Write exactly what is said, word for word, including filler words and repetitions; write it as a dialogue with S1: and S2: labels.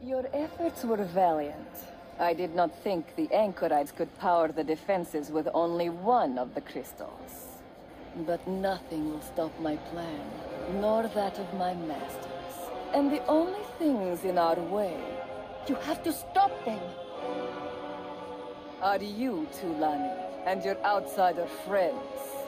S1: Your efforts were valiant. I did not think the anchorites could power the defenses with only one of the crystals. But nothing will stop my plan, nor that of my masters. And the only things in our way, you have to stop them! Are you, Tulani, and your outsider friends?